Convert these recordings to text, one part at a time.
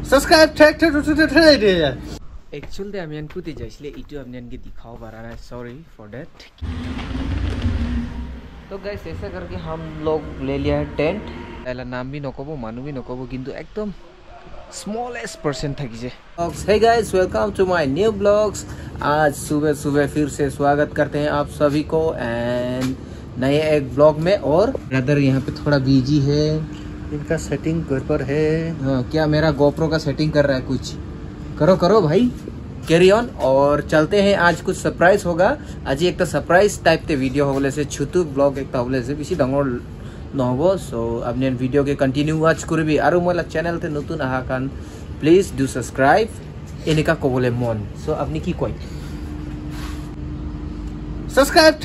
Subscribe to Actually, I'm going to दिखाओ बारा sorry for that. तो guys ऐसा करके हम लोग ले लिया है टेंट. ऐला नाम भी नकोबो मानू भी नकोबो किंतु एकदम smallest person था किसे. Hey guys, welcome to my new vlogs. आज सुबह फिर से स्वागत करते हैं आप सभी को एंड नए एक ब्लॉग में. और ब्रदर यहाँ पे थोड़ा बिजी है, इनका सेटिंग घर पर है. हाँ, क्या मेरा गोप्रो का सेटिंग कर रहा है. कुछ करो भाई, कैरी ऑन. और चलते हैं, आज कुछ सरप्राइज होगा. आज एक तो सरप्राइज टाइप ते वीडियो होले से छुतु ब्लॉग एक होले से बेसी डांगर নহব. सो आपने वीडियो के कंटिन्यू वाच करबी और मोला चैनल ते नतुन आहा कान प्लीज डू सब्सक्राइब एनिका कोबले मन. सो आपनी की कय सब्सक्राइब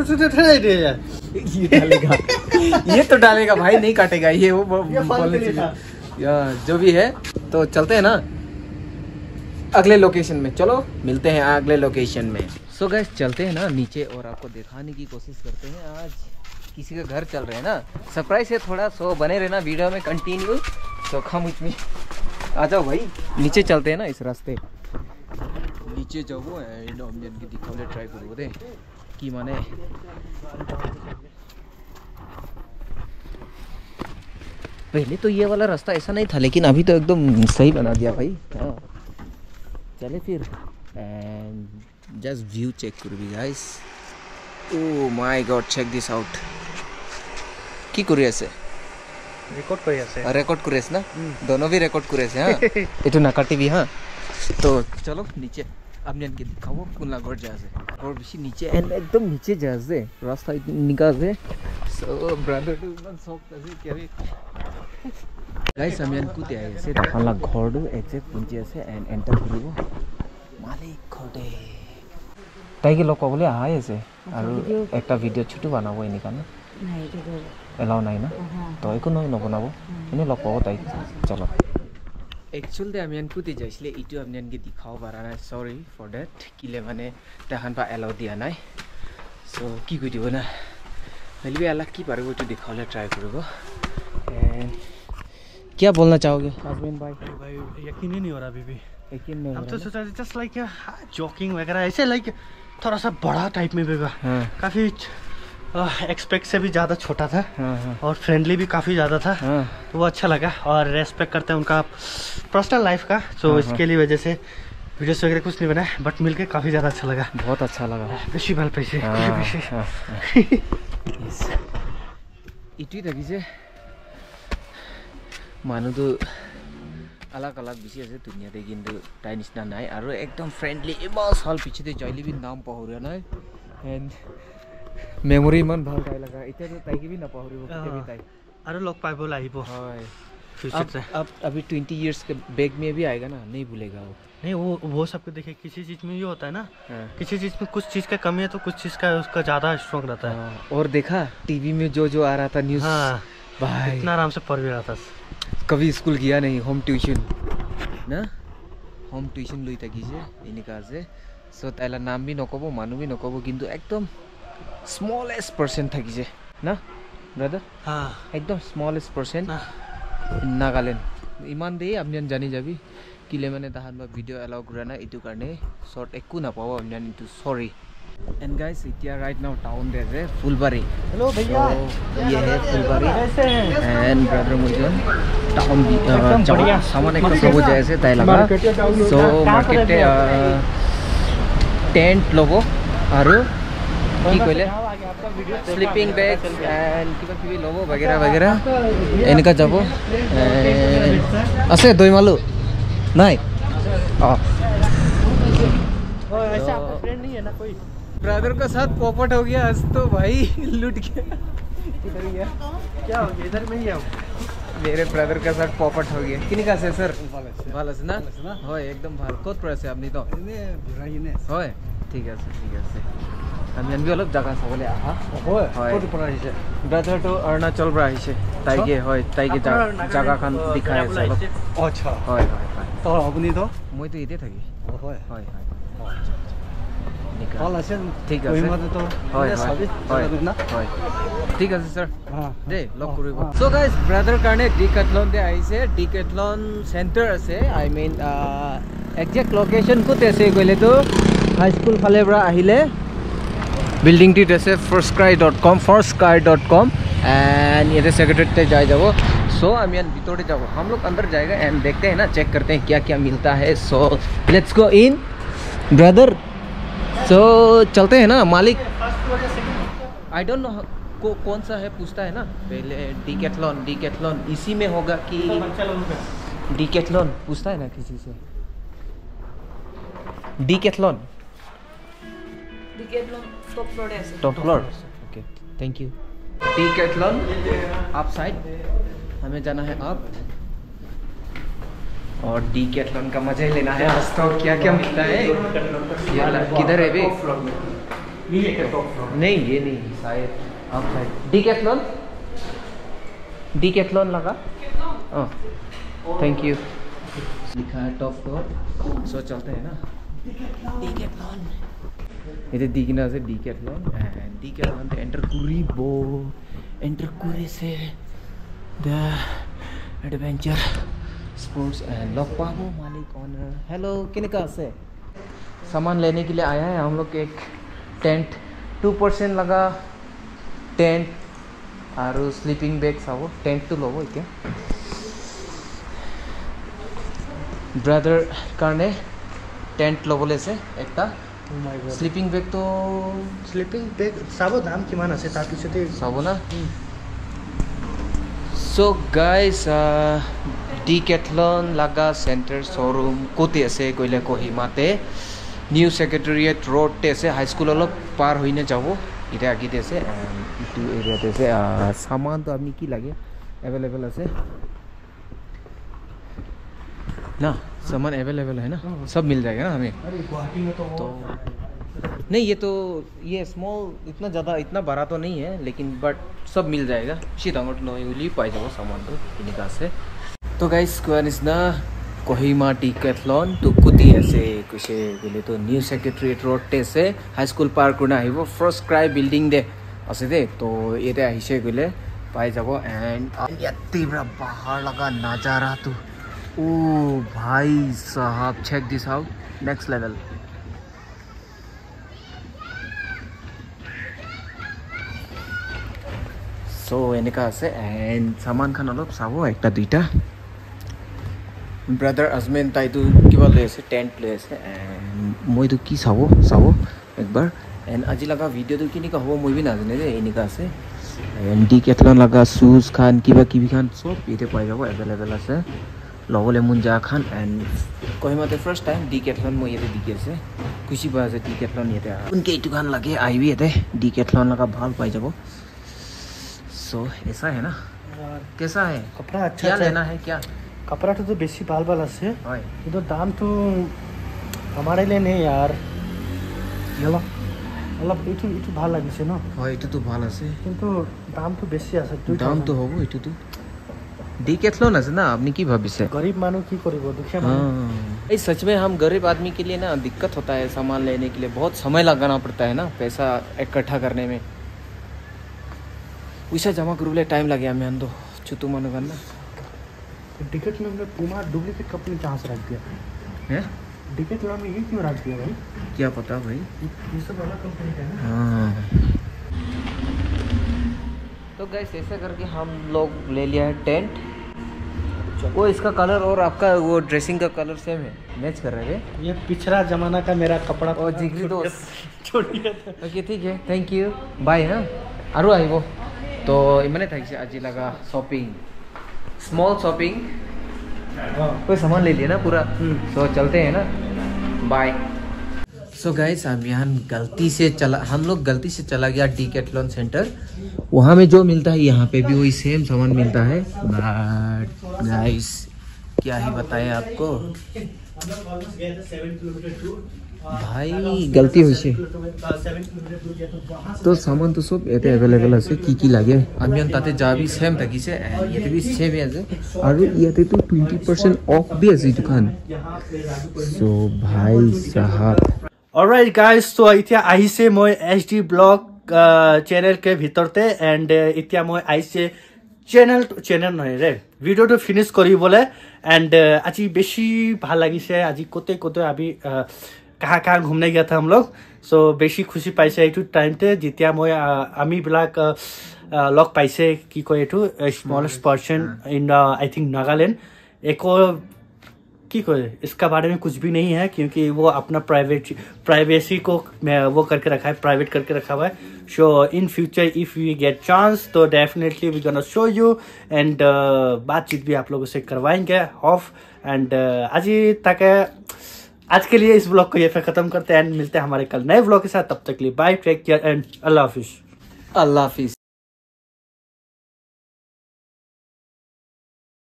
ये डालेगा ये तो डालेगा भाई, नहीं काटेगा ये. वो बोलने चाहिए जो भी है. तो चलते हैं ना अगले लोकेशन में. चलो मिलते हैं अगले लोकेशन में. सो गाइस चलते हैं ना नीचे और आपको दिखाने की कोशिश करते हैं. आज किसी का घर चल रहे हैं ना, सरप्राइज है थोड़ा. सो बने रहना वीडियो में कंटिन्यू. तो खम में आ जाओ भाई, नीचे चलते हैं ना इस रास्ते. नीचे जाओ एंड हम इनकी दिखाने ट्राई करो दे कि माने पहले तो ये वाला रास्ता ऐसा नहीं था, लेकिन अभी तो एकदम सही बना दिया भाई. हाँ चले फिर एंड जस्ट व्यू चेक करो भी guys. Oh my god, check this out. की करी আছে रेकॉर्ड करे ना, दोनों भी रेकॉर्ड करे हां. एटू ना काटिबी. हां तो चलो नीचे आपने इनके दिखाओ कुला घर जा से और बेसी नीचे एंड एकदम नीचे जा से रास्ता निकाल से. सो ब्रदर टू वन सॉक আছে কেবি গাইস আমি কুতে আইছে দেখলা ঘরটো এক্সাক্ট পুঞ্জি আছে এন্ড এন্টার করিব মালিক ঘরে তাইকে লোক বলে আই আছে আর একটা ভিডিও ছোট বানাবো এনি কারণে নাই এটা এলাও নাই না. তো একো নবনাবো এনে লোক পাবো তাই. চলো एक्चुअली আমি কুতে যাইছিলে ইটো আপনি আনকে দিখাও পারা নাই. সরি ফর দ্যাট কিলে মানে তাহান পা এলাও দিয়া নাই. সো কি কই দিব না মেলবি अलग की पारो तो दिखाले ट्राई करूँगा. क्या बोलना चाहोगे हस्बैंड भाई? यकीन ही नहीं हो रहा अभी भी. यकीन नहीं हो रहा. अब तो सोचा जस्ट लाइक जॉकिंग वगैरह ऐसे लाइक थोड़ा सा बड़ा टाइप में भी काफ़ी एक्सपेक्ट से भी ज़्यादा छोटा था. और फ्रेंडली भी काफ़ी ज़्यादा था. तो वो अच्छा लगा और रेस्पेक्ट करते हैं उनका पर्सनल लाइफ का. सो इसके लिए वजह से वीडियोस वगैरह कुछ नहीं बनाए बट मिलके काफ़ी ज़्यादा अच्छा लगा. बहुत अच्छा लगा. बेसी ভাল পাইছে इतुई থাকিছে মানুষ তো अलग बेसी আছে दुनियाতে কিন্তু তাই নিচিনা নাই আৰু একদম ফ্ৰেন্ডলি. ইমান সাল পিছতে জয়লি भी नाम পাহৰিয়া নাই এন্ড মেমৰি ইমান ভাল তাই লাগা. এতিয়া তো তাইকে भी নাপাহৰিব কেতিয়াবা তাই আৰু লগ পাইব লাগিব. হয় फ्यूचर से अब अभी 20 इयर्स के बैक में भी आएगा ना, नहीं भूलेगा वो. नहीं वो सबको देखे किसी चीज़ में ये होता है ना. किसी चीज़ में कुछ चीज़ का कमी है तो कुछ चीज़ का उसका ज़्यादा स्ट्रॉन्ग रहता है. और देखा टीवी में जो आ रहा था न्यूज़. भाई इतना आराम से पढ़ भी रहा था. कभी स्कूल गया नहीं, होम ट्यूशन ना, होम ट्यूशन लई থাকিছে এনিকা আছে. সো তাইলা নাম भी নকব মানু भी নকব কিন্তু একদম স্মলেস্ট পারসন থাকিছে না ব্রাদার. হ্যাঁ একদম স্মলেস্ট পারসন নাগালেণ্ড. ইমান দেই আপনি জানি যাবি কিলে মানে তাহান বা ভিডিও এলাও কৰা নাই ইটো কাৰণে শর্ট একো নাপাব আপনি ইটো সরি. एंड गाइस इतना राइट नाउ टाउन दे है फुलबारी. हेलो भैया, ये है फुलबारी एंड ब्रदर मुझन टाउन बढ़िया सामान एक सब जैसे ताई लगा. सो मार्केट टेंट लोगो और की कहले स्लीपिंग बैग एंड किबा किबि लोगो वगैरह वगैरह एनका जाबो. আছে দই মালু নাই. ऐसा आपका फ्रेंड नहीं है ना कोई? ब्रदर का साथ पोपट हो गया आज तो भाई लूट गया. इधर गया क्या हो गया? इधर में ही आओ. मेरे ब्रदर का साथ पोपट हो गया. किनी का से सर ভালো আছে না? হয় একদম ভালো. কত পড়াছে আপনি তো? এনে ভিরাইনে হয় ঠিক আছে ঠিক আছে. আমি আনবি অলপ জায়গা চাবলৈ আহা. হয় হয় কত পড়া আহিছে? ব্রাদার তো অৰুণাচল পৰা আহিছে. তাইকে হয় তাইকে জায়গাখন দেখাই আছে অলপ. আচ্ছা হয় হয় হয়. তো আপুনি তো মই তো ইতে থাকি. হয় হয় হয় কল আছে ঠিক আছে কহিমাতে তো হয় সবই না হয় ঠিক আছে স্যার দে লক Oh, কৰিব সো গাইস ব্ৰাদাৰ কাৰণে ডিকেথলন দে আহিছে ডিকেথলন চেণ্টাৰ আছে আই মিন একজেক্ট লোকেশন ক'ত আছে গ'লে তো হাই স্কুল ফালে পৰা আহিলে বিল্ডিংটিত আছে firstsky.com एंड ये सेक्रेटरी पे जाए जाओ सो हम यहाँ भीतर जाओ हम लोग अंदर जाएगा एंड देखते हैं ना चेक करते हैं क्या क्या मिलता है so let's go in brother so चलते हैं ना मालिक आई डोंट नो कौन सा है पूछता है ना पहले डिकेथलॉन इसी में होगा कि डिकेथलॉन पूछता है ना किसी से Decathlon top floor okay thank you Decathlon up side हमें जाना है अप और डिकेथलॉन का मजा ही लेना है आज तो क्या क्या मिलता है किधर है बे नहीं ये नहीं शायद अप साइड डिकेथलॉन लगा थैंक यू लिखा है टॉप फ्लोर सो चलते हैं ना डिकेथलॉन इधर दिखना से डिकेथलॉन एंटर कुरी से the adventure sports and lock पाबो मालिक ऑनर हेलो किने का से सामान लेने के लिए आया है हम लोग एक टेंट 2% लगा टेंट और स्लीपिंग बैग सब टेंट तो लो क्या ब्रदर कारणे टेंट लबले से एकटा स्लीपिंग बैग तो स्लीपिंग बैग साबो दाम किमान আছে তাৰ পিছতে साबो ना सो गाइस डिकेथलॉन लगा सेंटर शोरूम कोते আছে কইলে কহিমাতে নিউ সেক্রেটারিয়েট রোড তে আছে হাই স্কুল অলপ পার হইনে যাব এটা আগিতে আছে ইটু এরিয়াতে আছে সামান তো আপনি কি লাগে अवेलेबल আছে ना सामान अवेलेबल है ना सब मिल जाएगा ना हमें अरे गुवाहाटी में तो नहीं ये स्मॉल इतना बड़ा तो नहीं है लेकिन बट सब मिल जाएगा सीतामढ़ी नई पाई जाओ सामान तो इनका से तो गाइस कोनिसना कोहिमा डिकेथलॉन तो कुती ऐसे कुछ बोले तो न्यू सेक्रेटरीट रोड टे से हाई स्कूल पार करना आइबो फर्स्ट क्राई बिल्डिंग दे আছে दे तो ये आइसे गले पाई जाबो एंड यात्रा बाहर लगा नजारा तो ओ भाई साहब check this out next level so এনেকা আছে এন্ড সামান খান অলপ চাব একটা দুইটা ব্রাদার আজমেন তাইতো কিবা লৈ আছে টেন্ট লৈ আছে এন্ড মইতো কি চাব একবাৰ এন্ড আজি লগা ভিডিওটো কিনিকা হ'ব মই বি নাজানে যে এনেকা আছে এন্ড ডিকেথলন লগা শুজ খান কিবা কিবি খান সব এতে পাই যাব अवेलेबल আছে লগলে মুঞ্জা খান এন্ড কহিমাতে ফার্স্ট টাইম ডিকেথলন মই এতে দিকে আছে খুশি পাই আছে ডিকেথলন এতে উনকে ইটু খান লাগে আইবি এতে ডিকেথলন লগা ভাল পাই যাব सो ऐसा है ना कैसा है कपड़ा अच्छा क्या लेना है क्या कपड़ा तो बेसी बाल बाल আছে কিন্তু দাম তো हमारे लिए नहीं यार येलो অলপ ইটু ভাল লাগিছে ন হয় ইটু তো ভাল আছে কিন্তু দাম তো বেছি আছে দাম তো হ'ব ইটু তো डिकेथलॉन আছে না আপনি কি ভাবিছে गरीब मानो की करिबो दुखिया मानो ये सच में हम गरीब आदमी के लिए ना दिक्कत होता है सामान लेने के लिए बहुत समय लगाना पड़ता है ना पैसा इकट्ठा करने में पैसा जमा करने टाइम लगे हमें अंदो चुतु मानो करना डिकेथलॉन में पुमा डुप्लीकेट कंपनी कहाँ से रख दिया हैं डिकेथलॉन में ये क्यों रख दिया भाई क्या पता भाई ये सब अलग कंपनी का है हाँ तो गाइस ऐसा करके हम लोग ले लिया है टेंट वो इसका कलर और आपका वो ड्रेसिंग का कलर सेम है मैच कर रहे हैं ये पिछड़ा जमाना का मेरा कपड़ा और जिगरी दोस्त छोड़ दिया था ओके ठीक है थैंक यू बाय हाँ आरो आइबो तो इमने थाइसे आज लगा शॉपिंग स्मॉल शॉपिंग कोई सामान ले लिया ना पूरा सो चलते हैं ना बाय सो गाइस हम यहाँ हम लोग गलती से चला गया डिकेथलॉन सेंटर वहाँ में जो मिलता है यहाँ पे भी वही सेम सामान मिलता है बट गाइस क्या ही बताएं आपको भाई गलती हुई से तो सामान तो सब एते अवेलेबल আছে কি লাগে আমি তাতে যাবি সেম থাকিছে ইয়াতে বি সেম আছে আৰু ইয়াতে তো 20% অফ भी আছে दुकान सो भाई साहब Alright guys, so এতিয়া আহিছে মই HD ব্লগ চেনেল কে ভিতৰতে এন্ড এতিয়া মই আহিছে চেনেল নহয় ৰে ভিডিওটো ফিনিশ কৰিবলে एंड आज बेसी ভাল লাগিছে আজি কোতে কোতে আমি कहाँ घूमने गया था हम लोग सो बेसी खुशी पाइसे एटू टाइम ते जितिया মই আমি ব্লাক লগ পাইছে কি কয় এটু smallest person in I think Nagaland एको की कोई इसका बारे में कुछ भी नहीं है क्योंकि वो अपना प्राइवेसी को वो करके रखा है प्राइवेट करके रखा हुआ है so in future if we get chance तो definitely we gonna show you and बातचीत भी आप लोगों से करवाएंगे ऑफ एंड आज के लिए इस ब्लॉग को ये पे खत्म करते हैं एंड मिलते हैं हमारे कल नए ब्लॉग के साथ तब तक के लिए बाय टेक केयर एंड अल्लाह हाफिज